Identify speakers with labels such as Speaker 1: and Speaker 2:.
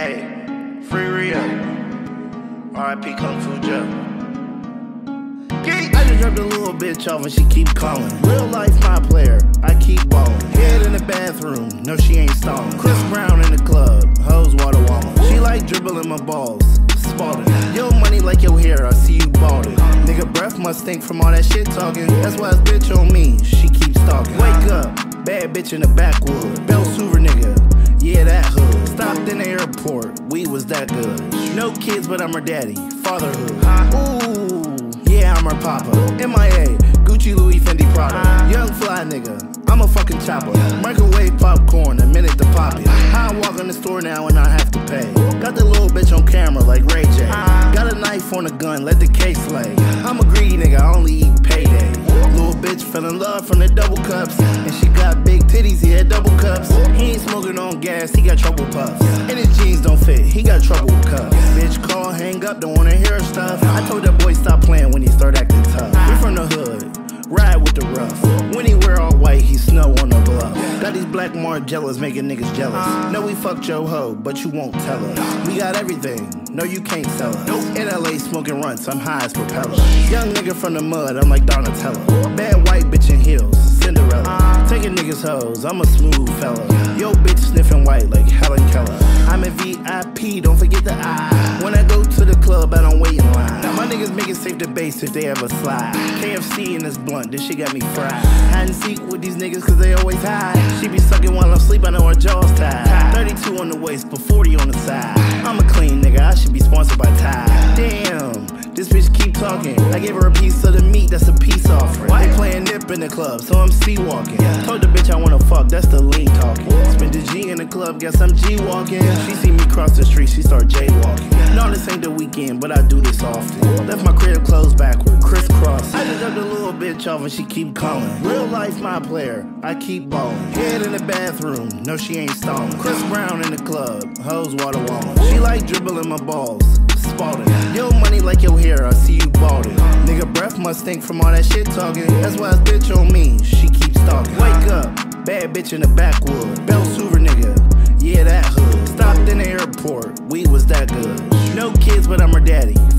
Speaker 1: Hey, free Rio. R.I.P. Kung Fu Joe. I just dropped a little bitch off and she keep calling. Real life my player, I keep ballin'. Head in the bathroom, no she ain't stallin'. Chris Brown in the club, hoes water wallin'. She like dribbling my balls, Spalding. Yo money like your hair, I see you balding. Nigga breath must stink from all that shit talking. That's why this bitch on me, she keeps stalking. Wake up, bad bitch in the backwood. Bell Suver nigga, yeah that hood. Stopped in the airport, we was that good. No kids but I'm her daddy, fatherhood. Ooh, yeah I'm her papa. MIA, Gucci, Louis, Fendi, Prada. Young fly nigga, I'm a fucking chopper. Microwave popcorn, a minute to pop it. I walk in the store now and I have to pay. Got the little bitch on camera like Ray J. Got a knife on a gun, let the case lay. I'm a greedy nigga, I only eat payday. Little bitch fell in love from the double cups. And she got big titties, he had double cups. He ain't smoking on gas, he got trouble puffs. And his jeans don't fit, he got trouble with cuffs. Bitch call, hang up, don't wanna hear stuff. I told that boy stop playing when he start acting tough. We from the hood, ride with the rough. When he wear all white, he snow on the bluff. Got these black Margellas making niggas jealous. Know we fucked your hoe, but you won't tell us. We got everything, no you can't sell us. In LA smoking runts, I'm high as propeller. Young nigga from the mud, I'm like Donatello. Bad white bitch in heels, Cinderella. Taking niggas hoes, I'm a smooth fella. Yo bitch sniffing white like Helen Keller. I'm a VIP, don't forget the I. When I go to the club, I don't wait in line. Now my niggas make it safe to base if they ever slide. KFC in this blunt, this shit got me fried. Hide and seek with these niggas cause they always hide. She be sucking while I'm asleep, I know her jaw's tied. 32 on the waist, but 40 on the side. I'm a clean nigga, I should be sponsored by Tide. Damn, this bitch keep talking. I gave her a piece of the meat, that's a peace offering. They playing nip in the club, so I'm sea-walking. Told the bitch I wanna fuck, that's the lean talking. Spent the G in the club, guess I'm G-walking. She see me cross the street, she start jaywalking. No, this ain't the weekend, but I do this often. Left my crib closed backward, crisscross. I just dropped a little bitch off and she keep calling. Real life my player, I keep ballin'. Head in the bathroom, no she ain't stallin'. Chris Brown in the club, hoes water wallin'. She like dribbling my balls, Spalding. Yo money like your hair, I see you balding. Nigga breath must stink from all that shit talking. That's why this bitch on me, she keeps stalking. Wake up, bad bitch in the backwood. Bell Suver nigga, yeah that hood. Stopped in the airport, we was that good. No kids but I'm her daddy,